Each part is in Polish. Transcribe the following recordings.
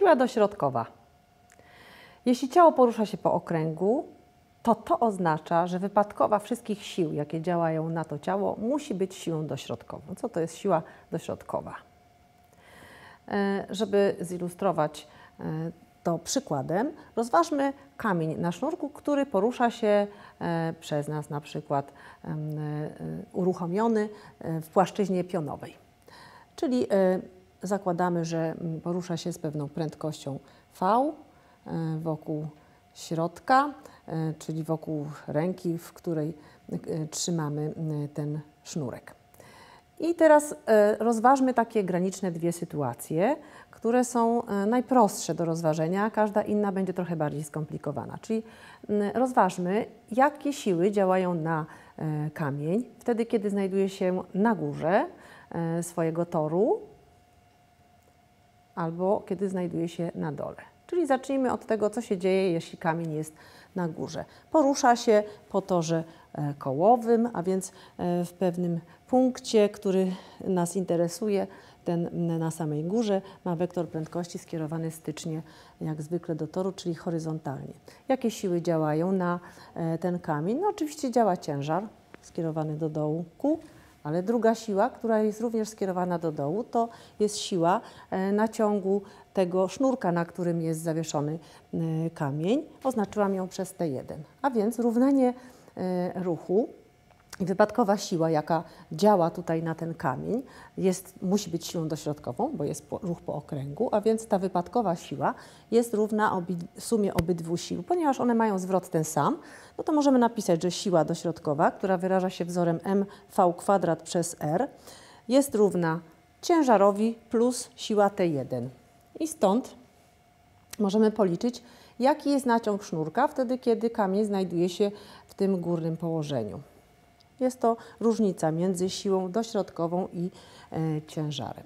Siła dośrodkowa. Jeśli ciało porusza się po okręgu, to oznacza, że wypadkowa wszystkich sił, jakie działają na to ciało, musi być siłą dośrodkową. Co to jest siła dośrodkowa? Żeby zilustrować to przykładem, rozważmy kamień na sznurku, który porusza się przez nas na przykład uruchomiony w płaszczyźnie pionowej. Czyli zakładamy, że porusza się z pewną prędkością V wokół środka, czyli wokół ręki, w której trzymamy ten sznurek. I teraz rozważmy takie graniczne dwie sytuacje, które są najprostsze do rozważenia, każda inna będzie trochę bardziej skomplikowana. Czyli rozważmy, jakie siły działają na kamień wtedy, kiedy znajduje się na górze swojego toru albo kiedy znajduje się na dole. Czyli zacznijmy od tego, co się dzieje, jeśli kamień jest na górze. Porusza się po torze kołowym, a więc w pewnym punkcie, który nas interesuje, ten na samej górze ma wektor prędkości skierowany stycznie, jak zwykle do toru, czyli horyzontalnie. Jakie siły działają na ten kamień? No oczywiście działa ciężar skierowany do dołku, ale druga siła, która jest również skierowana do dołu, to jest siła naciągu tego sznurka, na którym jest zawieszony kamień. Oznaczyłam ją przez T1. A więc równanie ruchu i wypadkowa siła, jaka działa tutaj na ten kamień, musi być siłą dośrodkową, bo jest ruch po okręgu, a więc ta wypadkowa siła jest równa sumie obydwu sił. Ponieważ one mają zwrot ten sam, no to możemy napisać, że siła dośrodkowa, która wyraża się wzorem mv² przez r, jest równa ciężarowi plus siła T1. I stąd możemy policzyć, jaki jest naciąg sznurka wtedy, kiedy kamień znajduje się w tym górnym położeniu. Jest to różnica między siłą dośrodkową i ciężarem.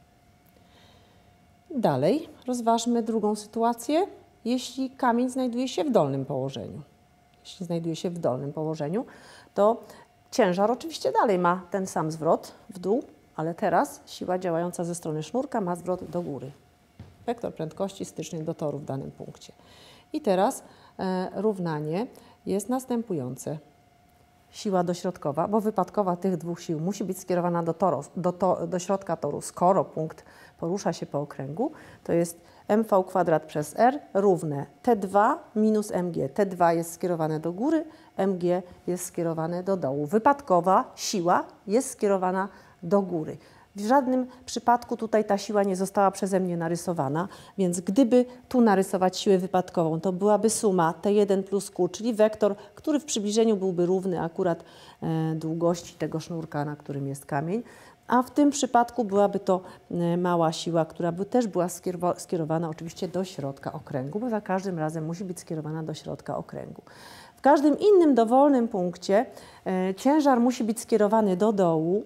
Dalej rozważmy drugą sytuację, jeśli kamień znajduje się w dolnym położeniu. Jeśli znajduje się w dolnym położeniu, to ciężar oczywiście dalej ma ten sam zwrot w dół, ale teraz siła działająca ze strony sznurka ma zwrot do góry. Wektor prędkości styczny do toru w danym punkcie. I teraz równanie jest następujące. Siła dośrodkowa, bo wypadkowa tych dwóch sił musi być skierowana do środka toru, skoro punkt porusza się po okręgu, to jest mv² przez r równe T2 minus mg. T2 jest skierowane do góry, mg jest skierowane do dołu. Wypadkowa siła jest skierowana do góry. W żadnym przypadku tutaj ta siła nie została przeze mnie narysowana, więc gdyby tu narysować siłę wypadkową, to byłaby suma T1 plus Q, czyli wektor, który w przybliżeniu byłby równy akurat długości tego sznurka, na którym jest kamień, a w tym przypadku byłaby to mała siła, która by też była skierowana oczywiście do środka okręgu, bo za każdym razem musi być skierowana do środka okręgu. W każdym innym dowolnym punkcie ciężar musi być skierowany do dołu,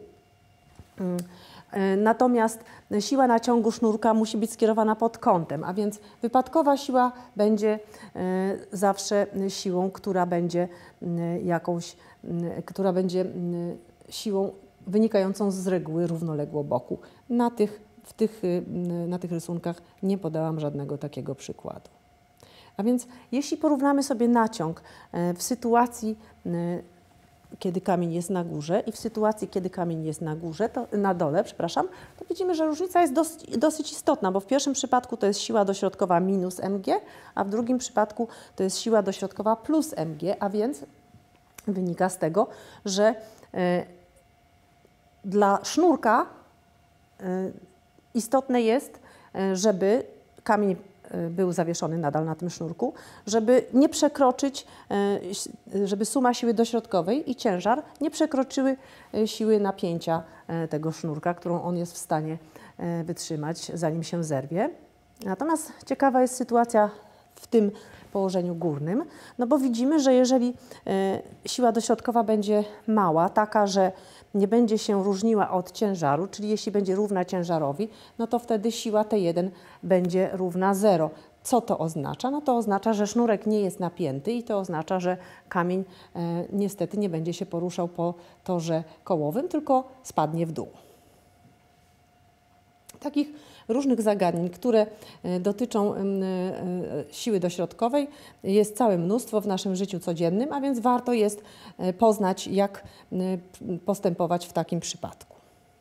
natomiast siła naciągu sznurka musi być skierowana pod kątem, a więc wypadkowa siła będzie zawsze siłą, która będzie siłą wynikającą z reguły równoległoboku. Na tych rysunkach nie podałam żadnego takiego przykładu. A więc jeśli porównamy sobie naciąg w sytuacji, kiedy kamień jest na górze i w sytuacji, kiedy kamień jest na dole, to widzimy, że różnica jest dosyć istotna, bo w pierwszym przypadku to jest siła dośrodkowa minus mg, a w drugim przypadku to jest siła dośrodkowa plus mg, a więc wynika z tego, że dla sznurka istotne jest, żeby kamień był zawieszony nadal na tym sznurku, żeby nie przekroczyć, żeby suma siły dośrodkowej i ciężar nie przekroczyły siły napięcia tego sznurka, którą on jest w stanie wytrzymać, zanim się zerwie. Natomiast ciekawa jest sytuacja w tym położeniu górnym, no bo widzimy, że jeżeli siła dośrodkowa będzie mała, taka, że nie będzie się różniła od ciężaru, czyli jeśli będzie równa ciężarowi, no to wtedy siła T1 będzie równa 0. Co to oznacza? No to oznacza, że sznurek nie jest napięty i to oznacza, że kamień niestety nie będzie się poruszał po torze kołowym, tylko spadnie w dół. Takich różnych zagadnień, które dotyczą siły dośrodkowej, jest całe mnóstwo w naszym życiu codziennym, a więc warto jest poznać, jak postępować w takim przypadku.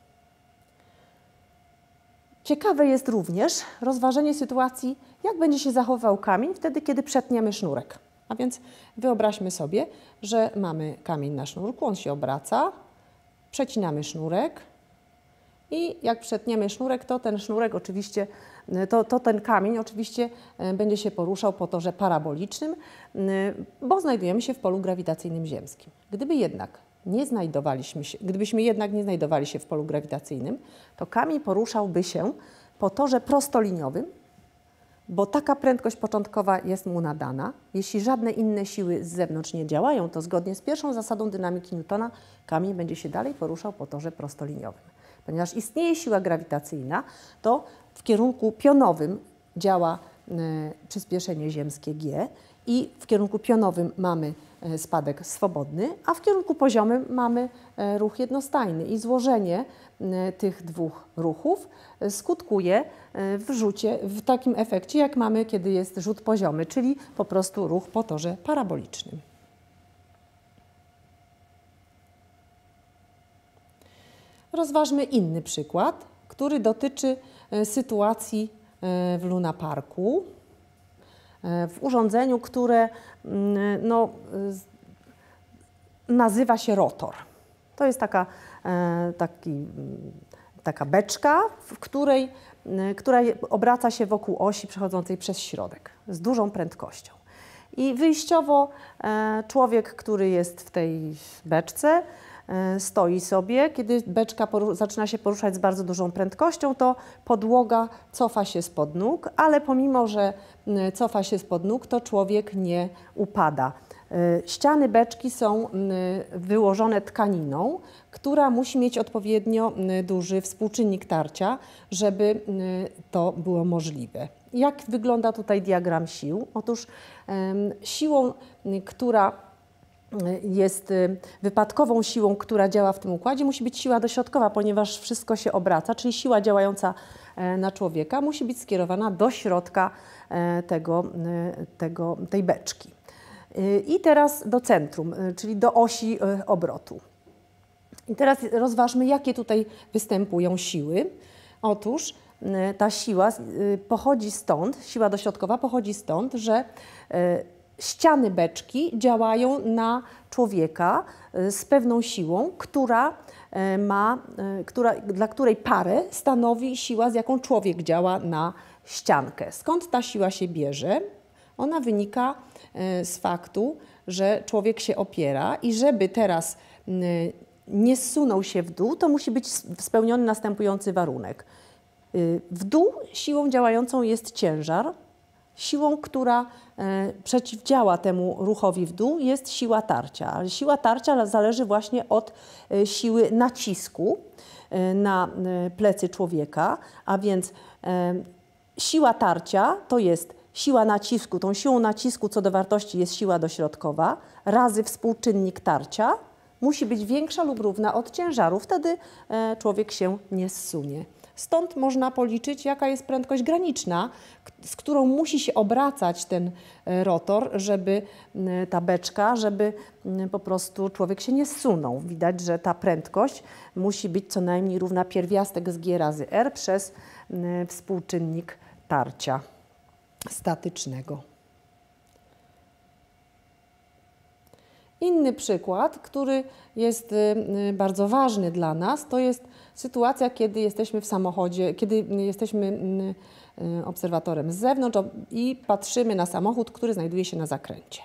Ciekawe jest również rozważenie sytuacji, jak będzie się zachowywał kamień wtedy, kiedy przetniemy sznurek. A więc wyobraźmy sobie, że mamy kamień na sznurku, on się obraca, przecinamy sznurek i jak przetniemy sznurek, to ten sznurek oczywiście, ten kamień oczywiście będzie się poruszał po torze parabolicznym, bo znajdujemy się w polu grawitacyjnym ziemskim. Gdybyśmy jednak nie znajdowali się w polu grawitacyjnym, to kamień poruszałby się po torze prostoliniowym, bo taka prędkość początkowa jest mu nadana. Jeśli żadne inne siły z zewnątrz nie działają, to zgodnie z pierwszą zasadą dynamiki Newtona kamień będzie się dalej poruszał po torze prostoliniowym. Ponieważ istnieje siła grawitacyjna, to w kierunku pionowym działa przyspieszenie ziemskie g i w kierunku pionowym mamy spadek swobodny, a w kierunku poziomym mamy ruch jednostajny i złożenie tych dwóch ruchów skutkuje w takim efekcie, jak mamy, kiedy jest rzut poziomy, czyli po prostu ruch po torze parabolicznym. Rozważmy inny przykład, który dotyczy sytuacji w Luna Parku, w urządzeniu, które nazywa się rotor. To jest taka beczka, która obraca się wokół osi przechodzącej przez środek z dużą prędkością. I wyjściowo człowiek, który jest w tej beczce, stoi sobie. Kiedy beczka zaczyna się poruszać z bardzo dużą prędkością, to podłoga cofa się spod nóg, ale pomimo, że cofa się spod nóg, to człowiek nie upada. Ściany beczki są wyłożone tkaniną, która musi mieć odpowiednio duży współczynnik tarcia, żeby to było możliwe. Jak wygląda tutaj diagram sił? Otóż siłą, która jest wypadkową siłą, która działa w tym układzie, musi być siła dośrodkowa, ponieważ wszystko się obraca, czyli siła działająca na człowieka musi być skierowana do środka tej beczki. I teraz do centrum, czyli do osi obrotu. I teraz rozważmy, jakie tutaj występują siły. Otóż ta siła pochodzi stąd, siła dośrodkowa pochodzi stąd, że ściany beczki działają na człowieka z pewną siłą, dla której parę stanowi siła, z jaką człowiek działa na ściankę. Skąd ta siła się bierze? Ona wynika z faktu, że człowiek się opiera i żeby teraz nie zsunął się w dół, to musi być spełniony następujący warunek. W dół siłą działającą jest ciężar. Siłą, która przeciwdziała temu ruchowi w dół, jest siła tarcia. Ale siła tarcia zależy właśnie od siły nacisku na plecy człowieka, a więc siła tarcia to jest siła nacisku. Tą siłą nacisku co do wartości jest siła dośrodkowa razy współczynnik tarcia musi być większa lub równa od ciężaru. Wtedy człowiek się nie zsunie. Stąd można policzyć, jaka jest prędkość graniczna, z którą musi się obracać ten rotor, żeby ta beczka, żeby po prostu człowiek się nie zsunął. Widać, że ta prędkość musi być co najmniej równa pierwiastek z g razy r przez współczynnik tarcia statycznego. Inny przykład, który jest bardzo ważny dla nas, to jest sytuacja, kiedy jesteśmy w samochodzie, kiedy jesteśmy obserwatorem z zewnątrz i patrzymy na samochód, który znajduje się na zakręcie.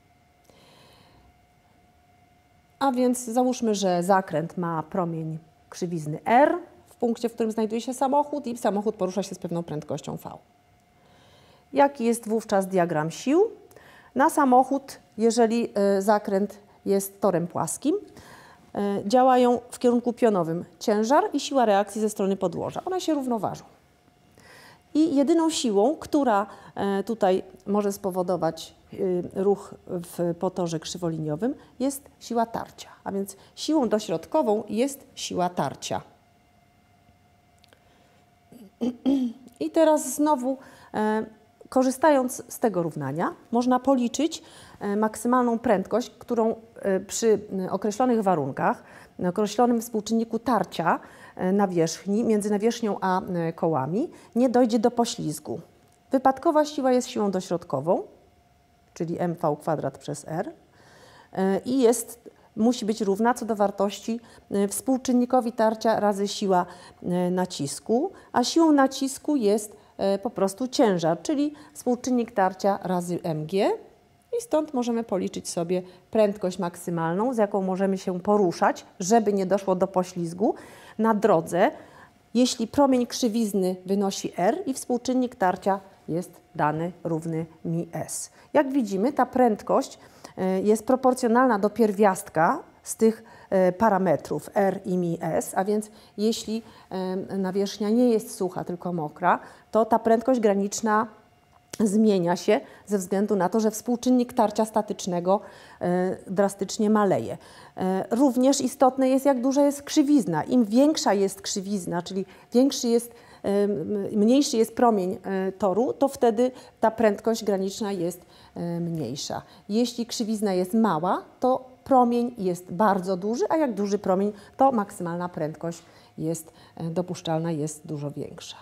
A więc załóżmy, że zakręt ma promień krzywizny r w punkcie, w którym znajduje się samochód i samochód porusza się z pewną prędkością v. Jaki jest wówczas diagram sił? Na samochód, jeżeli zakręt jest torem płaskim, działają w kierunku pionowym ciężar i siła reakcji ze strony podłoża. One się równoważą. I jedyną siłą, która tutaj może spowodować ruch po torze krzywoliniowym, jest siła tarcia. A więc siłą dośrodkową jest siła tarcia. I teraz znowu, korzystając z tego równania, można policzyć maksymalną prędkość, którą przy określonych warunkach, na określonym współczynniku tarcia nawierzchni, między nawierzchnią a kołami, nie dojdzie do poślizgu. Wypadkowa siła jest siłą dośrodkową, czyli mv² przez r i musi być równa co do wartości współczynnikowi tarcia razy siła nacisku, a siłą nacisku jest po prostu ciężar, czyli współczynnik tarcia razy mg i stąd możemy policzyć sobie prędkość maksymalną, z jaką możemy się poruszać, żeby nie doszło do poślizgu na drodze, jeśli promień krzywizny wynosi r i współczynnik tarcia jest dany równy mi_s. Jak widzimy, ta prędkość jest proporcjonalna do pierwiastka z tych parametrów r i mi_s, a więc jeśli nawierzchnia nie jest sucha, tylko mokra, to ta prędkość graniczna zmienia się ze względu na to, że współczynnik tarcia statycznego drastycznie maleje. Również istotne jest, jak duża jest krzywizna. Im większa jest krzywizna, czyli mniejszy jest promień toru, to wtedy ta prędkość graniczna jest mniejsza. Jeśli krzywizna jest mała, to promień jest bardzo duży, a jak duży promień, to maksymalna prędkość jest dopuszczalna, jest dużo większa.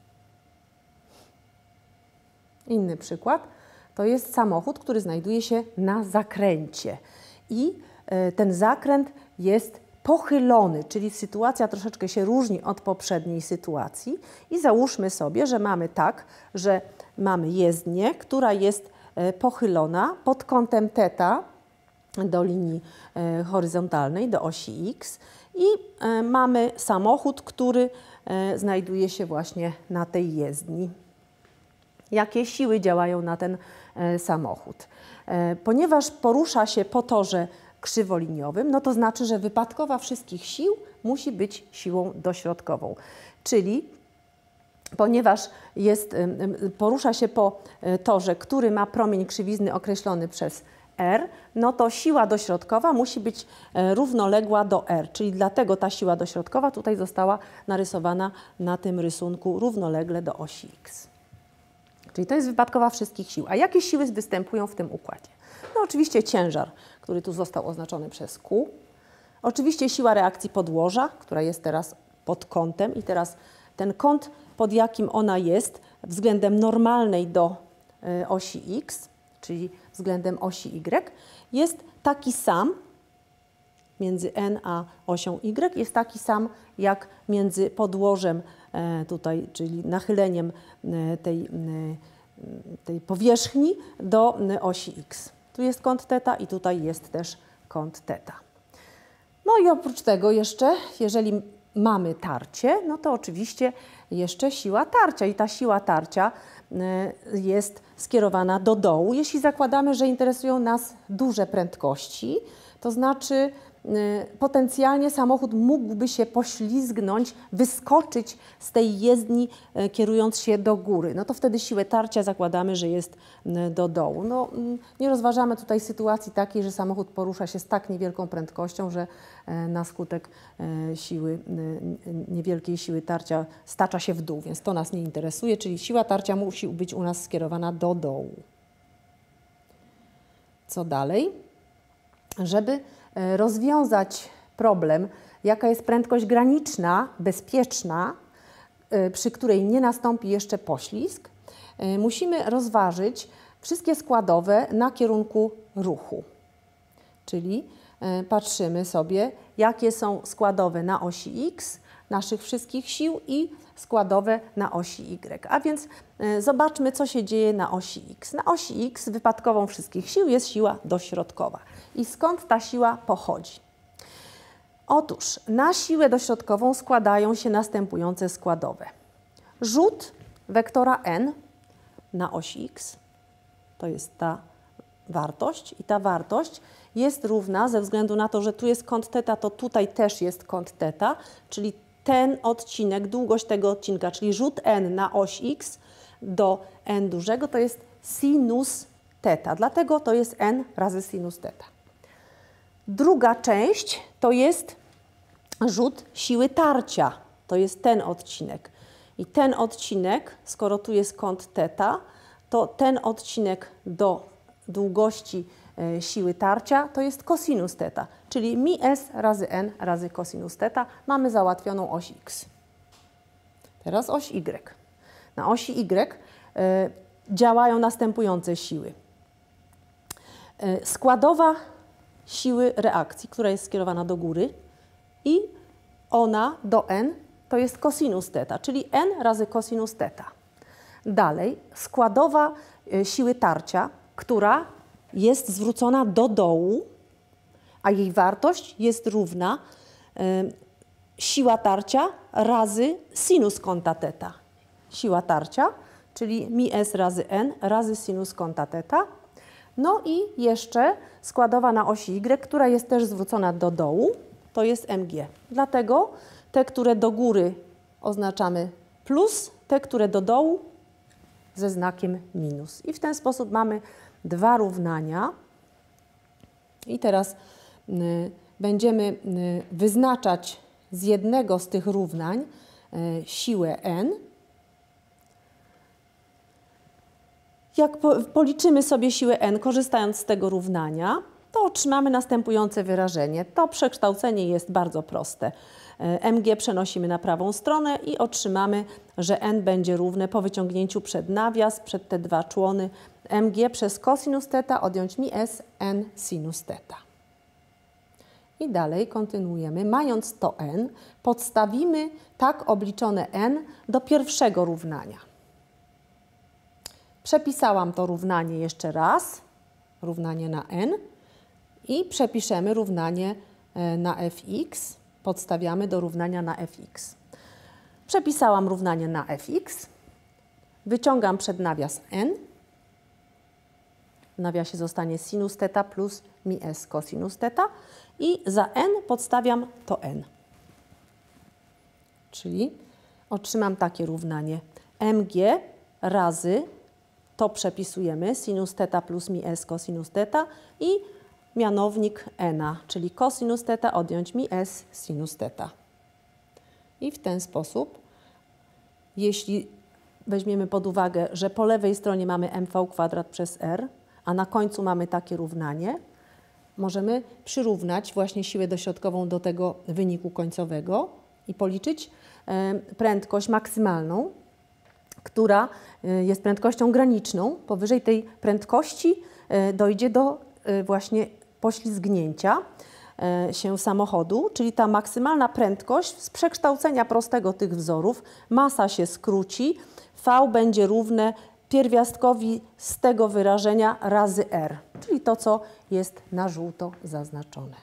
Inny przykład to jest samochód, który znajduje się na zakręcie i ten zakręt jest pochylony, czyli sytuacja troszeczkę się różni od poprzedniej sytuacji i załóżmy sobie, że mamy tak, że mamy jezdnię, która jest pochylona pod kątem θ do linii horyzontalnej, do osi x i mamy samochód, który znajduje się właśnie na tej jezdni. Jakie siły działają na ten samochód? Ponieważ porusza się po torze krzywoliniowym, no to znaczy, że wypadkowa wszystkich sił musi być siłą dośrodkową. Czyli ponieważ porusza się po torze, który ma promień krzywizny określony przez r, no to siła dośrodkowa musi być równoległa do r, czyli dlatego ta siła dośrodkowa tutaj została narysowana na tym rysunku równolegle do osi x. Czyli to jest wypadkowa wszystkich sił. A jakie siły występują w tym układzie? No oczywiście ciężar, który tu został oznaczony przez Q. Oczywiście siła reakcji podłoża, która jest teraz pod kątem i teraz ten kąt, pod jakim ona jest względem normalnej do osi x, czyli względem osi y, jest taki sam między n a osią y, jest taki sam jak między podłożem tutaj, czyli nachyleniem tej powierzchni do osi x. Tu jest kąt θ i tutaj jest też kąt θ. No i oprócz tego jeszcze, jeżeli mamy tarcie, no to oczywiście jeszcze siła tarcia i ta siła tarcia jest skierowana do dołu. Jeśli zakładamy, że interesują nas duże prędkości, to znaczy potencjalnie samochód mógłby się poślizgnąć, wyskoczyć z tej jezdni, kierując się do góry. No to wtedy siłę tarcia zakładamy, że jest do dołu. No, nie rozważamy tutaj sytuacji takiej, że samochód porusza się z tak niewielką prędkością, że na skutek niewielkiej siły tarcia stacza się w dół, więc to nas nie interesuje, czyli siła tarcia musi być u nas skierowana do dołu. Co dalej? Żeby rozwiązać problem, jaka jest prędkość graniczna, bezpieczna, przy której nie nastąpi jeszcze poślizg, musimy rozważyć wszystkie składowe na kierunku ruchu. Czyli patrzymy sobie, jakie są składowe na osi x naszych wszystkich sił i składowe na osi y. A więc zobaczmy, co się dzieje na osi x. Na osi x wypadkową wszystkich sił jest siła dośrodkowa. I skąd ta siła pochodzi? Otóż na siłę dośrodkową składają się następujące składowe. Rzut wektora n na osi x, to jest ta wartość i ta wartość jest równa, ze względu na to, że tu jest kąt θ, to tutaj też jest kąt θ, czyli ten odcinek, długość tego odcinka, czyli rzut n na oś x do n dużego, to jest sinus θ, dlatego to jest n razy sinus θ. Druga część to jest rzut siły tarcia, to jest ten odcinek. I ten odcinek, skoro tu jest kąt θ, to ten odcinek do długości siły tarcia to jest cosinus θ, czyli mi s razy n razy cosinus θ. Mamy załatwioną oś x. Teraz oś y. Na osi y działają następujące siły. Składowa siły reakcji, która jest skierowana do góry i ona do n to jest cosinus θ, czyli n razy cosinus θ. Dalej składowa siły tarcia, która jest zwrócona do dołu, a jej wartość jest równa siła tarcia razy sinus kąta θ. Siła tarcia, czyli mi s razy n razy sinus kąta θ. No i jeszcze składowa na osi y, która jest też zwrócona do dołu, to jest mg. Dlatego te, które do góry oznaczamy plus, te, które do dołu ze znakiem minus. I w ten sposób mamy dwa równania. I teraz będziemy wyznaczać z jednego z tych równań siłę n. Jak policzymy sobie siłę n, korzystając z tego równania, to otrzymamy następujące wyrażenie. To przekształcenie jest bardzo proste. mg przenosimy na prawą stronę i otrzymamy, że n będzie równe po wyciągnięciu przed nawias, przed te dwa człony, mg przez cosinus θ odjąć mi s n sinus θ. I dalej kontynuujemy. Mając to n, podstawimy tak obliczone n do pierwszego równania. Przepisałam to równanie jeszcze raz, równanie na n i przepiszemy równanie na fx. Podstawiamy do równania na fx. Przepisałam równanie na fx, wyciągam przed nawias n. W nawiasie zostanie sinus θ plus mi s cosinus θ i za n podstawiam to n. Czyli otrzymam takie równanie mg razy, to przepisujemy, sinus θ plus mi s cosinus θ i mianownik n, czyli cosinus θ odjąć mi s sinus θ. I w ten sposób, jeśli weźmiemy pod uwagę, że po lewej stronie mamy mv² przez r, a na końcu mamy takie równanie, możemy przyrównać właśnie siłę dośrodkową do tego wyniku końcowego i policzyć prędkość maksymalną, która jest prędkością graniczną. Powyżej tej prędkości dojdzie do właśnie poślizgnięcia się samochodu, czyli ta maksymalna prędkość z przekształcenia prostego tych wzorów, masa się skróci, v będzie równe pierwiastkowi z tego wyrażenia razy r, czyli to, co jest na żółto zaznaczone.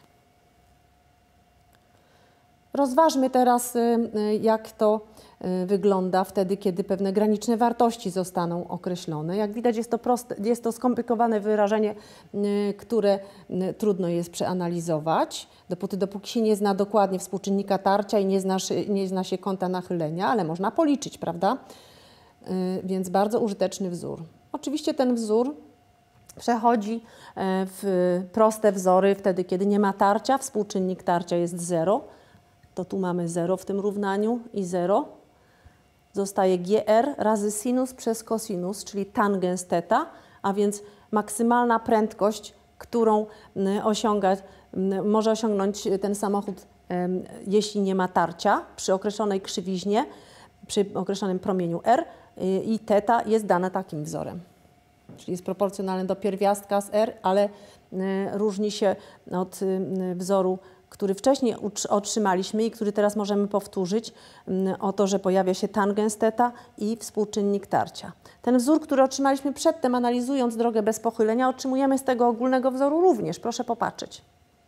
Rozważmy teraz, jak to wygląda wtedy, kiedy pewne graniczne wartości zostaną określone. Jak widać, jest to skomplikowane wyrażenie, które trudno jest przeanalizować, dopóki się nie zna dokładnie współczynnika tarcia i nie zna się kąta nachylenia, ale można policzyć, prawda? Więc bardzo użyteczny wzór. Oczywiście ten wzór przechodzi w proste wzory wtedy, kiedy nie ma tarcia. Współczynnik tarcia jest 0. To tu mamy 0 w tym równaniu i 0. Zostaje gr razy sinus przez cosinus, czyli tangens θ, a więc maksymalna prędkość, którą może osiągnąć ten samochód, jeśli nie ma tarcia, przy określonej krzywiźnie, przy określonym promieniu r i θ jest dane takim wzorem. Czyli jest proporcjonalne do pierwiastka z r, ale różni się od wzoru, który wcześniej otrzymaliśmy i który teraz możemy powtórzyć, o to, że pojawia się tangens θ i współczynnik tarcia. Ten wzór, który otrzymaliśmy przedtem, analizując drogę bez pochylenia, otrzymujemy z tego ogólnego wzoru również. Proszę popatrzeć.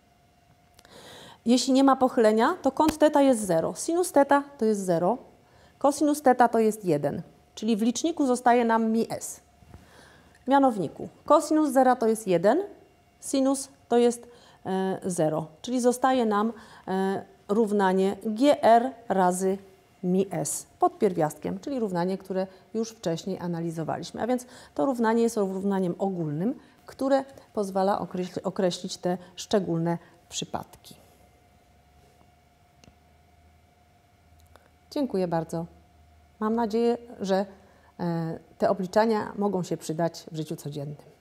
Jeśli nie ma pochylenia, to kąt θ jest 0. Sinus θ to jest 0. Cosinus θ to jest 1. Czyli w liczniku zostaje nam mi s. W mianowniku cosinus 0 to jest 1. Sinus to jest 0. Czyli zostaje nam równanie gr razy mi s pod pierwiastkiem, czyli równanie, które już wcześniej analizowaliśmy. A więc to równanie jest równaniem ogólnym, które pozwala określić te szczególne przypadki. Dziękuję bardzo. Mam nadzieję, że te obliczania mogą się przydać w życiu codziennym.